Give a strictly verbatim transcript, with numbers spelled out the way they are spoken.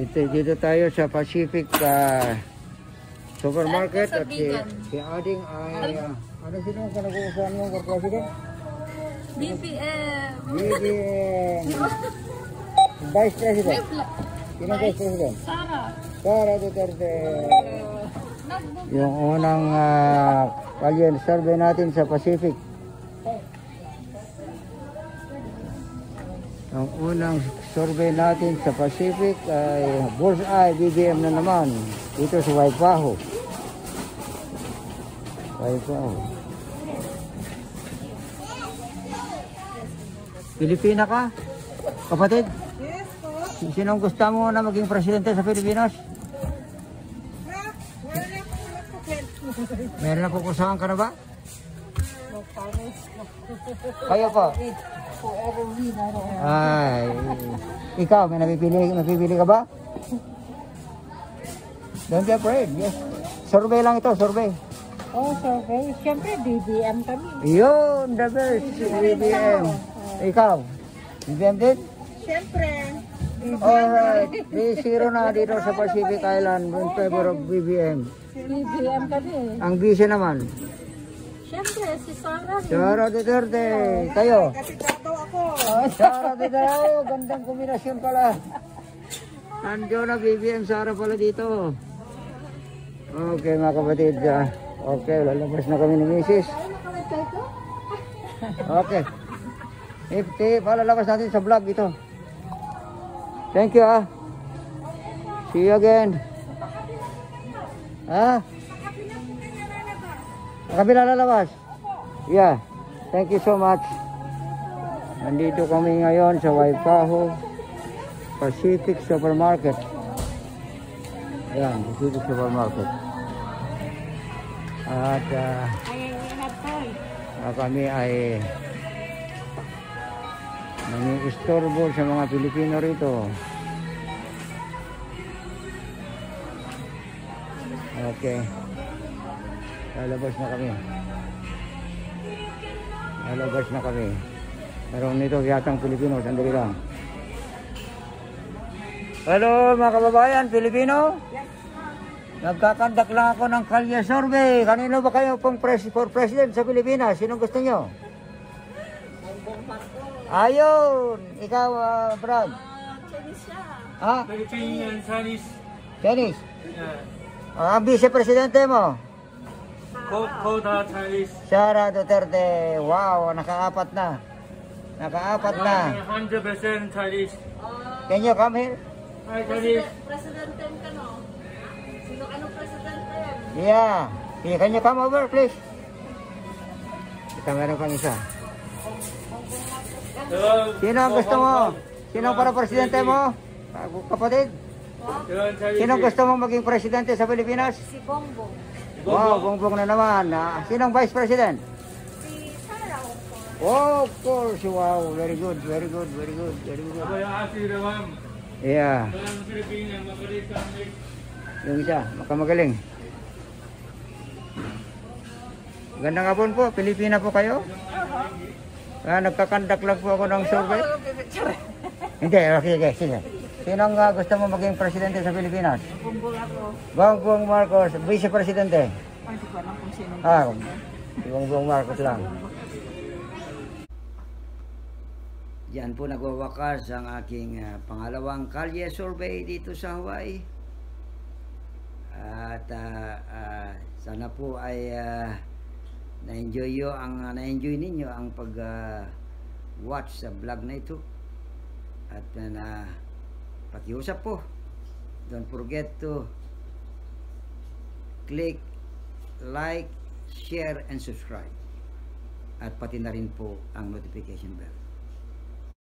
Dito, dito tayo sa Pacific uh, Supermarket at si, si Ading ay uh, ano sino ang kanag-uusahan mo for President? B B M. B B M. Vice President. Sino Vice President? Sara. Sara Duterte. Yung unang uh, kalye survey natin sa Pacific. Ang unang survey natin sa Pacific ay Bullseye B B M na naman. Dito sa Waipahu. Waipahu. Pilipina ka? Kapatid? Yes po. Sinong gusto mo na maging presidente sa Pilipinas? Meron na pupusahan ka na ba? Kayo po? Ay, ikaw, may napipili, napipili ka ba? Don't be afraid, yes. Survey lang ito, survey. Oh, survey. Siyempre, B B M kami. Yun, the best, B B M. Ikaw, B B M din? Siyempre. Alright, di zero na dito sa Pacific Island in favor of B B M. B B M kami. Ang busy naman. Siyempre, si Sara. Sara Duterte, kayo? Kasigado ako. Oh, Sara Duterte, oh, gandang kombinasyon pala. Nandiyo na B B M Sara pala dito. Okay mga kapatid, uh, okay, lalabas na kami ni Missus Okay. Ifti, palalabas natin sa vlog ito. Thank you ah. See you again. Ah? Kabila lalabas? Yeah. Thank you so much. Nandito kami ngayon sa Waipahu Pacific Supermarket. Ayan, Pacific Supermarket. At uh, uh, kami ay nangiistorbo sa mga Pilipino rito. Okay. Lalabas na kami. Lalabas na kami. Meron nito yatang Pilipino. Sandali lang. Hello mga kababayan, Pilipino? Nagkakandak lang ako ng kalye survey. Kanino ba kayo pong pres for president sa Pilipinas? Sinong gusto nyo? Ayun! Ikaw, uh, Brad? Ha? Philippine and Chinese. Chinese? Yeah. Uh, ang vice-presidente mo? Quota Chinese. Sara Duterte. Wow, nakaapat na. Nakaapat na. one hundred percent Chinese. Can you come here? Hi, Chinese. Presidente ka no? Sino anong presidente yan? Yeah. Yeah. Can you come over, please? Kita meron pang isa. Hello. Sino ang gusto mo? Sino para presidente mo? Kapatid? Sino gusto mo maging presidente sa Pilipinas? Si Bongbong. Wow, Bongbong na naman. Ah, sinong vice president? Si Sara. Oh, of course. Wow, very good, very good, very good, very good. Yeah. Yung isa, makamagaling. Gandang hapon po, Pilipina po kayo? Ah, nagkakandak lang po ako ng survey. Hindi, okay, okay, sige. Sinong uh, gusto mo maging presidente sa Pilipinas? Bongbong ako. Bongbong Marcos, vice-presidente. Hindi ko alam kung sino. Ah, si Bongbong Marcos lang. Diyan po nagwawakas ang aking uh, pangalawang kalye survey dito sa Hawaii. At uh, uh, sana po ay uh, na-enjoy yo ang uh, na-enjoy ninyo ang pag uh, watch sa vlog na ito. At uh, na pakiusap po. Don't forget to click, like, share and subscribe. At pati na rin po ang notification bell.